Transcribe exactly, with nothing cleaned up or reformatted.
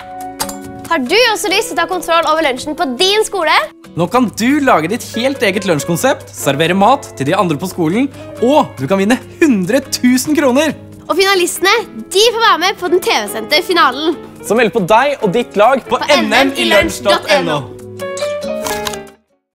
Har du også lyst til å ta kontroll over lunsjen på din skole? Nå kan du lage ditt helt eget lunsjkonsept, servere mat til de andre på skolen, og du kan vinne hundre tusen kroner! Og finalistene, de får være med på den T V-sendte finalen. Så meld på deg og ditt lag på På n m i lunsj punktum n o.